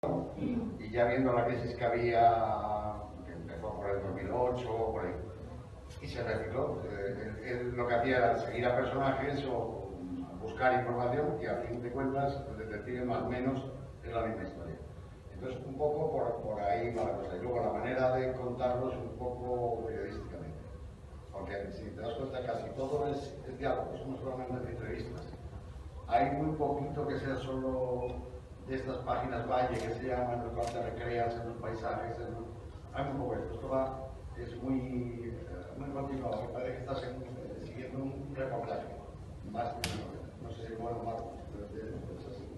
y ya viendo la crisis que había, que empezó por el 2008, por ahí, y se recicló. Él lo que hacía era seguir a personajes o buscar información y a fin de cuentas el detective más o menos es la misma historia. Entonces un poco por ahí va la cosa. Y luego la manera de contarlos un poco periodísticamente. Porque si te das cuenta casi todo es diálogo, somos solamente entrevistas. Hay muy poquito que sea solo de estas páginas valle que se llaman, en los cuales te recreas en los paisajes. Hay muy poco esto. Esto va, es muy continuado. Me parece que estás siguiendo un reportaje. Más, no sé si bueno o malo, pero es así.